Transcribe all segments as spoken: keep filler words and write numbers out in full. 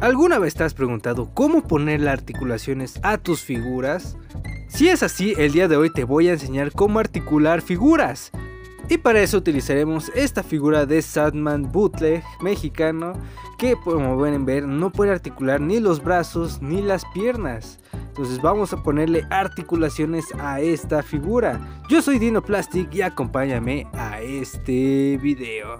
¿Alguna vez te has preguntado cómo ponerle articulaciones a tus figuras? Si es así, el día de hoy te voy a enseñar cómo articular figuras. Y para eso utilizaremos esta figura de Sandman Bootleg mexicano, que como pueden ver no puede articular ni los brazos ni las piernas. Entonces vamos a ponerle articulaciones a esta figura. Yo soy Dinoplastic y acompáñame a este video.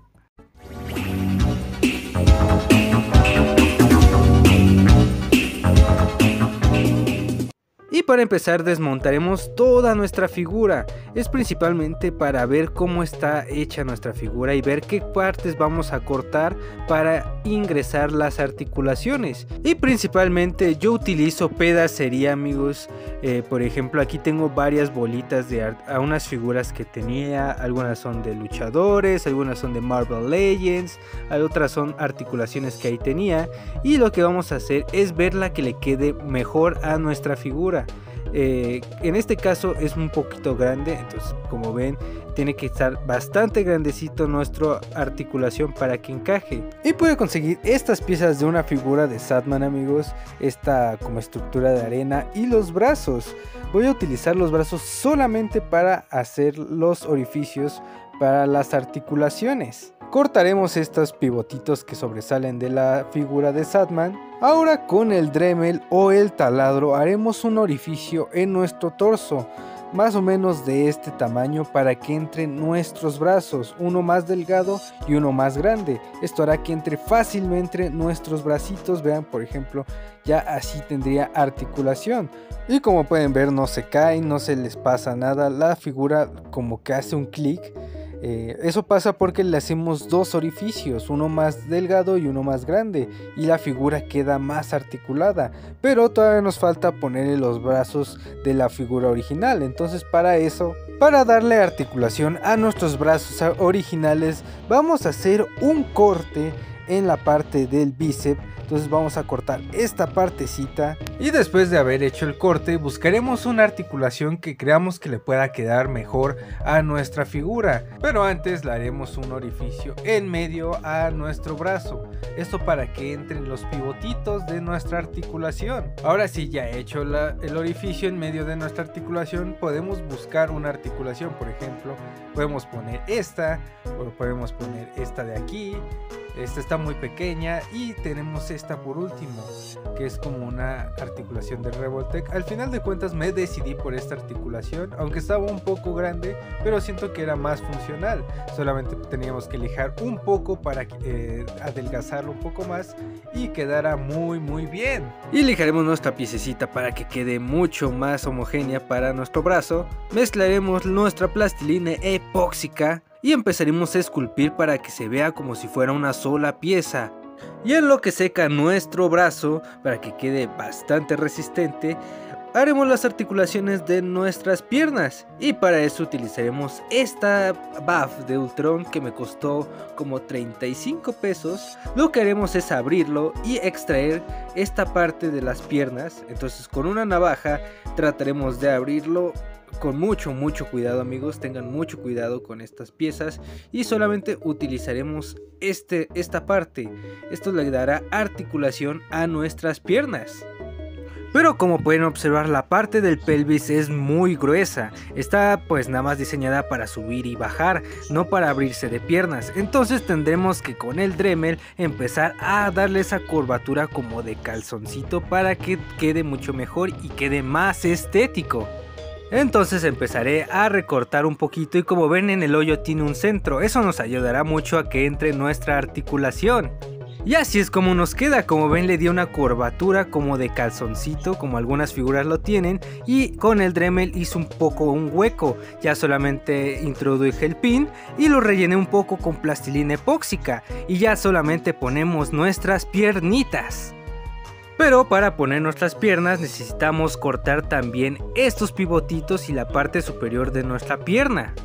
Y para empezar desmontaremos toda nuestra figura. Es principalmente para ver cómo está hecha nuestra figura y ver qué partes vamos a cortar para ingresar las articulaciones. Y principalmente yo utilizo pedacería, amigos. Eh, por ejemplo, aquí tengo varias bolitas de a unas figuras que tenía. Algunas son de luchadores, algunas son de Marvel Legends, otras son articulaciones que ahí tenía. Y lo que vamos a hacer es ver la que le quede mejor a nuestra figura. Eh, en este caso es un poquito grande, entonces como ven tiene que estar bastante grandecito nuestra articulación para que encaje. Y puede conseguir estas piezas de una figura de Sandman, amigos, esta como estructura de arena y los brazos. Voy a utilizar los brazos solamente para hacer los orificios para las articulaciones. Cortaremos estos pivotitos que sobresalen de la figura de Sandman. Ahora con el Dremel o el taladro haremos un orificio en nuestro torso, más o menos de este tamaño, para que entren nuestros brazos, uno más delgado y uno más grande. Esto hará que entre fácilmente nuestros bracitos. Vean, por ejemplo, ya así tendría articulación. Y como pueden ver, no se caen, no se les pasa nada, la figura como que hace un clic. Eh, eso pasa porque le hacemos dos orificios, uno más delgado y uno más grande, y la figura queda más articulada. Pero todavía nos falta ponerle los brazos de la figura original. Entonces para eso, para darle articulación a nuestros brazos originales, vamos a hacer un corte en la parte del bíceps. Entonces vamos a cortar esta partecita y después de haber hecho el corte buscaremos una articulación que creamos que le pueda quedar mejor a nuestra figura. Pero antes le haremos un orificio en medio a nuestro brazo. Esto para que entren los pivotitos de nuestra articulación. Ahora sí, ya he hecho la, el orificio en medio de nuestra articulación, podemos buscar una articulación. Por ejemplo, podemos poner esta, o podemos poner esta de aquí. Esta está muy pequeña y tenemos esta por último, que es como una articulación de Revoltech. Al final de cuentas me decidí por esta articulación, aunque estaba un poco grande, pero siento que era más funcional. Solamente teníamos que lijar un poco para eh, adelgazarlo un poco más y quedara muy muy bien. Y lijaremos nuestra piececita para que quede mucho más homogénea para nuestro brazo. Mezclaremos nuestra plastilina epóxica y empezaremos a esculpir para que se vea como si fuera una sola pieza. Y en lo que seca nuestro brazo, para que quede bastante resistente, haremos las articulaciones de nuestras piernas. Y para eso utilizaremos esta buff de Ultron que me costó como treinta y cinco pesos. Lo que haremos es abrirlo y extraer esta parte de las piernas. Entonces con una navaja trataremos de abrirlo con mucho mucho cuidado, amigos. Tengan mucho cuidado con estas piezas y solamente utilizaremos este, esta parte. Esto le dará articulación a nuestras piernas. Pero como pueden observar, la parte del pelvis es muy gruesa. Está pues nada más diseñada para subir y bajar, no para abrirse de piernas. Entonces tendremos que con el Dremel empezar a darle esa curvatura como de calzoncito para que quede mucho mejor y quede más estético. Entonces empezaré a recortar un poquito y como ven en el hoyo tiene un centro. Eso nos ayudará mucho a que entre nuestra articulación. Y así es como nos queda. Como ven, le di una curvatura como de calzoncito, como algunas figuras lo tienen, y con el Dremel hice un poco un hueco. Ya solamente introduje el pin y lo rellené un poco con plastilina epóxica y ya solamente ponemos nuestras piernitas. Pero para poner nuestras piernas necesitamos cortar también estos pivotitos y la parte superior de nuestra pierna.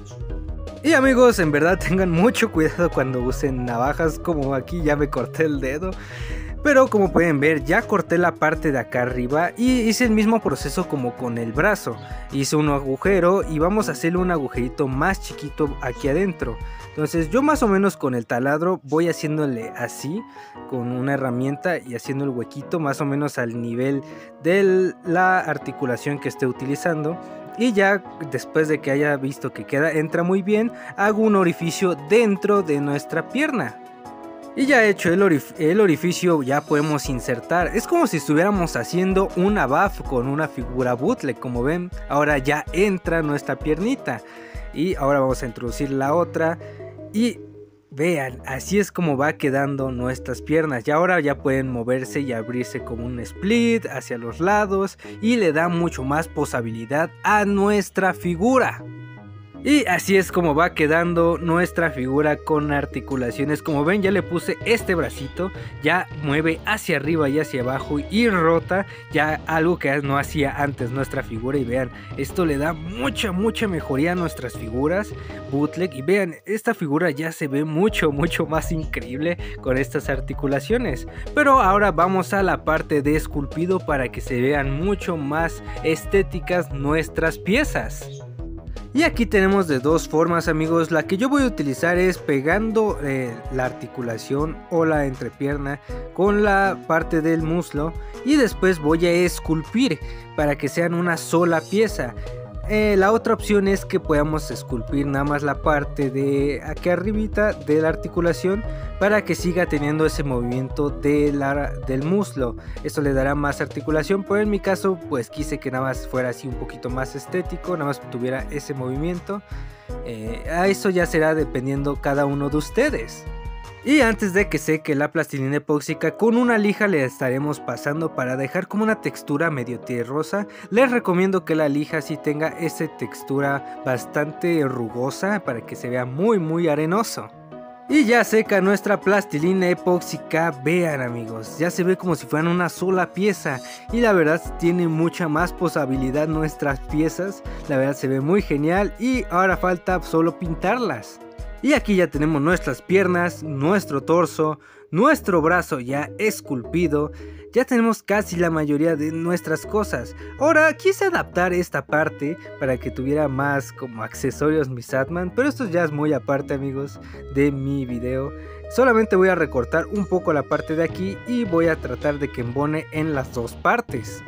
Y amigos, en verdad tengan mucho cuidado cuando usen navajas, como aquí ya me corté el dedo. Pero como pueden ver, ya corté la parte de acá arriba y hice el mismo proceso como con el brazo. Hice un agujero y vamos a hacerle un agujerito más chiquito aquí adentro. Entonces yo más o menos con el taladro voy haciéndole así, con una herramienta y haciendo el huequito más o menos al nivel de la articulación que esté utilizando. Y ya después de que haya visto que queda, entra muy bien, hago un orificio dentro de nuestra pierna. Y ya hecho el, orif el orificio, ya podemos insertar. Es como si estuviéramos haciendo una B A F con una figura bootleg. Como ven, ahora ya entra nuestra piernita. Y ahora vamos a introducir la otra. Y vean, así es como va quedando nuestras piernas. Y ahora ya pueden moverse y abrirse como un split hacia los lados. Y le da mucho más posabilidad a nuestra figura. Y así es como va quedando nuestra figura con articulaciones. Como ven, ya le puse este bracito, ya mueve hacia arriba y hacia abajo y rota, ya algo que no hacía antes nuestra figura. Y vean, esto le da mucha mucha mejoría a nuestras figuras bootleg. Y vean, esta figura ya se ve mucho mucho más increíble con estas articulaciones. Pero ahora vamos a la parte de esculpido para que se vean mucho más estéticas nuestras piezas. Y aquí tenemos de dos formas, amigos. La que yo voy a utilizar es pegando eh, la articulación o la entrepierna con la parte del muslo, y después voy a esculpir para que sean una sola pieza. Eh, la otra opción es que podamos esculpir nada más la parte de aquí arribita de la articulación para que siga teniendo ese movimiento de la, del muslo. Esto le dará más articulación, pero en mi caso pues quise que nada más fuera así un poquito más estético, nada más tuviera ese movimiento. Eh, a eso ya será dependiendo cada uno de ustedes. Y antes de que seque la plastilina epóxica, con una lija le estaremos pasando para dejar como una textura medio tierrosa. Les recomiendo que la lija sí tenga esa textura bastante rugosa para que se vea muy muy arenoso. Y ya seca nuestra plastilina epóxica. Vean, amigos, ya se ve como si fueran una sola pieza. Y la verdad tiene mucha más posabilidad nuestras piezas. La verdad se ve muy genial y ahora falta solo pintarlas. Y aquí ya tenemos nuestras piernas, nuestro torso, nuestro brazo ya esculpido. Ya tenemos casi la mayoría de nuestras cosas. Ahora quise adaptar esta parte para que tuviera más como accesorios mi Satman, pero esto ya es muy aparte, amigos, de mi video. Solamente voy a recortar un poco la parte de aquí y voy a tratar de que embone en las dos partes.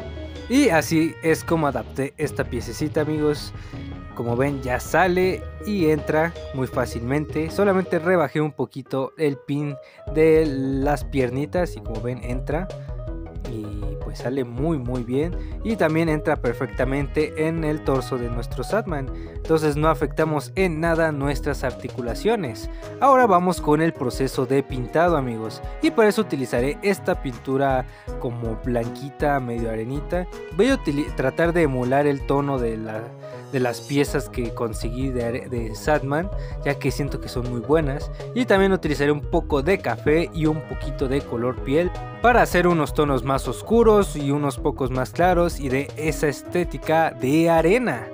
Y así es como adapté esta piececita, amigos. Como ven, ya sale y entra muy fácilmente. Solamente rebajé un poquito el pin de las piernitas y como ven entra. Y pues sale muy muy bien. Y también entra perfectamente en el torso de nuestro Satman. Entonces no afectamos en nada nuestras articulaciones. Ahora vamos con el proceso de pintado, amigos. Y para eso utilizaré esta pintura como blanquita, medio arenita. Voy a tratar de emular el tono de la... de las piezas que conseguí de, de Satman, ya que siento que son muy buenas. Y también utilizaré un poco de café y un poquito de color piel para hacer unos tonos más oscuros y unos pocos más claros y de esa estética de arena.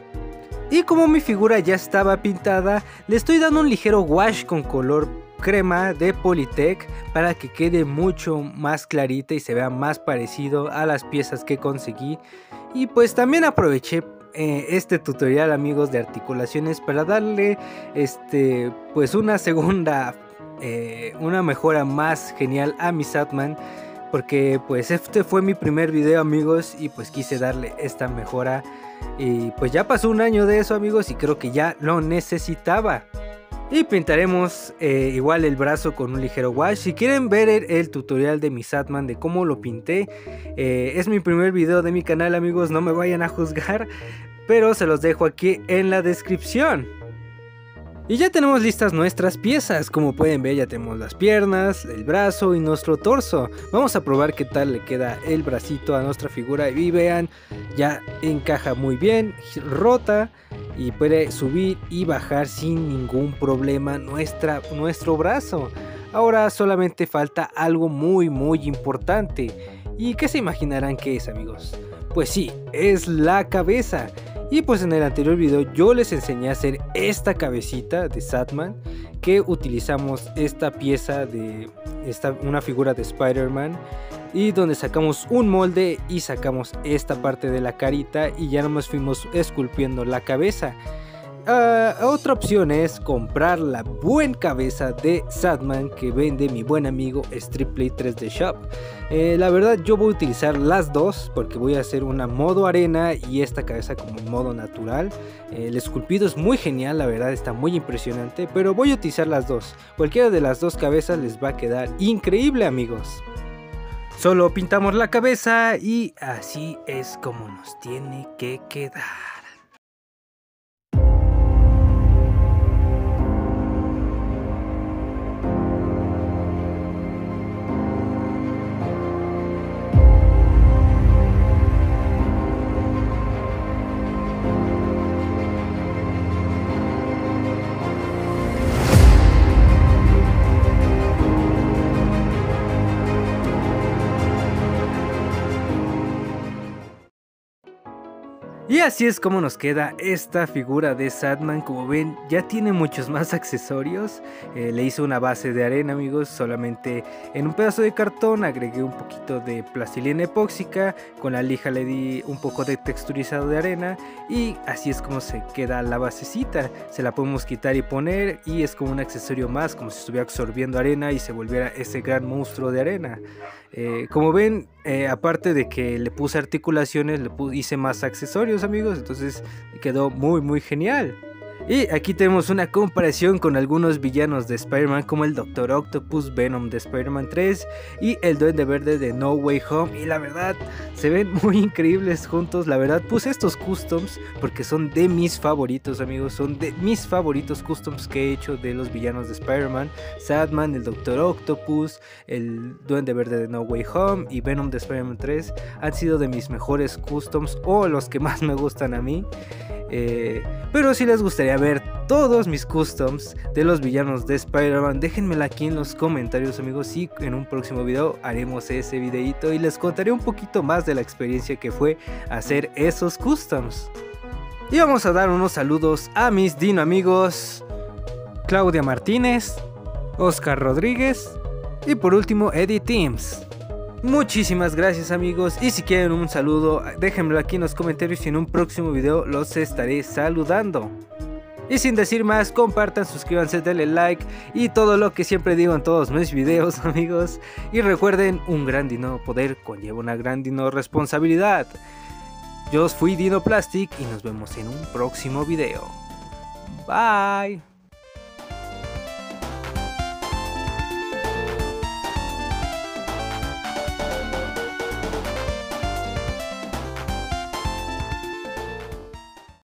Y como mi figura ya estaba pintada, le estoy dando un ligero wash con color crema de Polytech para que quede mucho más clarita y se vea más parecido a las piezas que conseguí. Y pues también aproveché este tutorial, amigos, de articulaciones para darle este pues una segunda eh, una mejora más genial a mi Satman, porque pues este fue mi primer video, amigos, y pues quise darle esta mejora. Y pues ya pasó un año de eso, amigos, y creo que ya lo necesitaba. Y pintaremos eh, igual el brazo con un ligero wash. Si quieren ver el, el tutorial de mi Satman, de cómo lo pinté, eh, es mi primer video de mi canal, amigos, no me vayan a juzgar, pero se los dejo aquí en la descripción. Y ya tenemos listas nuestras piezas. Como pueden ver, ya tenemos las piernas, el brazo y nuestro torso. Vamos a probar qué tal le queda el bracito a nuestra figura. Y vean, ya encaja muy bien, rota y puede subir y bajar sin ningún problema nuestra, nuestro brazo. Ahora solamente falta algo muy muy importante. ¿Y qué se imaginarán que es, amigos? Pues sí, es la cabeza. Y pues en el anterior video yo les enseñé a hacer esta cabecita de Satman, que utilizamos esta pieza de esta, una figura de Spider-Man, y donde sacamos un molde y sacamos esta parte de la carita y ya nomás fuimos esculpiendo la cabeza. Uh, otra opción es comprar la buena cabeza de Sandman que vende mi buen amigo Street Play tres D Shop. Eh, la verdad yo voy a utilizar las dos porque voy a hacer una modo arena y esta cabeza como modo natural. Eh, el esculpido es muy genial, la verdad está muy impresionante, pero voy a utilizar las dos. Cualquiera de las dos cabezas les va a quedar increíble, amigos. Solo pintamos la cabeza y así es como nos tiene que quedar. Y así es como nos queda esta figura de Sandman. Como ven, ya tiene muchos más accesorios. Eh, le hice una base de arena, amigos, solamente en un pedazo de cartón. Agregué un poquito de plastilina epóxica. Con la lija le di un poco de texturizado de arena. Y así es como se queda la basecita. Se la podemos quitar y poner. Y es como un accesorio más, como si estuviera absorbiendo arena y se volviera ese gran monstruo de arena. Eh, como ven, eh, aparte de que le puse articulaciones, le puse, hice más accesorios, amigos, entonces quedó muy muy genial. Y aquí tenemos una comparación con algunos villanos de Spider-Man como el Doctor Octopus, Venom de Spider-Man tres y el Duende Verde de No Way Home. Y la verdad se ven muy increíbles juntos. La verdad puse estos customs porque son de mis favoritos, amigos. Son de mis favoritos customs que he hecho de los villanos de Spider-Man. Sandman, el Doctor Octopus, el Duende Verde de No Way Home y Venom de Spider-Man tres han sido de mis mejores customs o los que más me gustan a mí. Eh, pero si les gustaría ver todos mis customs de los villanos de Spider-Man, déjenmela aquí en los comentarios, amigos, y en un próximo video haremos ese videito y les contaré un poquito más de la experiencia que fue hacer esos customs. Y vamos a dar unos saludos a mis Dino amigos, Claudia Martínez, Oscar Rodríguez y por último Eddie Teams. Muchísimas gracias, amigos, y si quieren un saludo déjenmelo aquí en los comentarios y en un próximo video los estaré saludando. Y sin decir más, compartan, suscríbanse, denle like y todo lo que siempre digo en todos mis videos, amigos. Y recuerden, un gran Dino poder conlleva una gran Dino responsabilidad. Yo fui Dino Plastic y nos vemos en un próximo video. Bye.